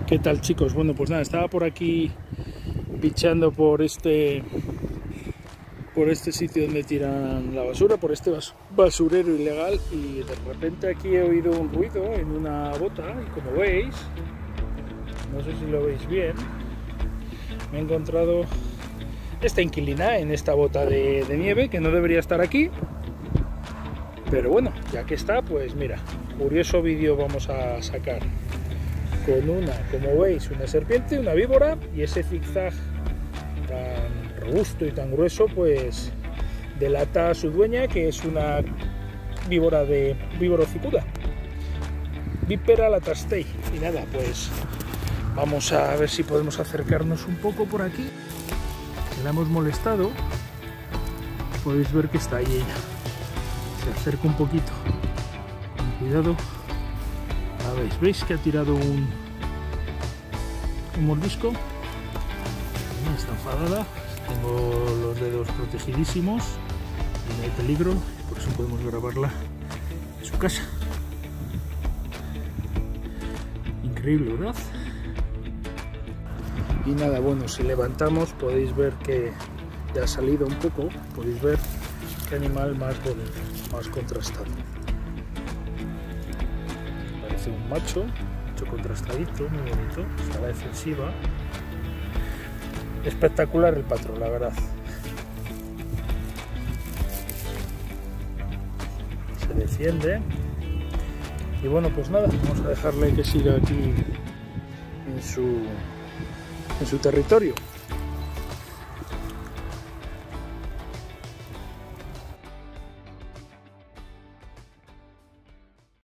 ¿Qué tal, chicos? Bueno, pues nada, estaba por aquí bicheando por este sitio donde tiran la basura, por este basurero ilegal, y de repente aquí he oído un ruido en una bota y como veis, no sé si lo veis bien, me he encontrado esta inquilina en esta bota de nieve que no debería estar aquí, pero bueno, ya que está, pues mira, curioso vídeo vamos a sacar con una, como veis, una serpiente, una víbora, y ese zigzag tan robusto y tan grueso pues delata a su dueña, que es una víbora de Víborocicuda, Vipera latastei. Y nada, pues vamos a ver si podemos acercarnos un poco por aquí, que la hemos molestado. Podéis ver que está ahí ella, se acerca un poquito, con cuidado. ¿Veis que ha tirado un mordisco? Está enfadada, tengo los dedos protegidísimos y no hay peligro, por eso podemos grabarla en su casa. Increíble, ¿verdad? Y nada, bueno, si levantamos podéis ver que ya ha salido un poco, podéis ver qué animal más bonito, más contrastado. Un macho contrastadito, muy bonito, está la defensiva. Espectacular el patrón, la verdad. Se defiende. Y bueno, pues nada, vamos a dejarle que siga aquí en su territorio.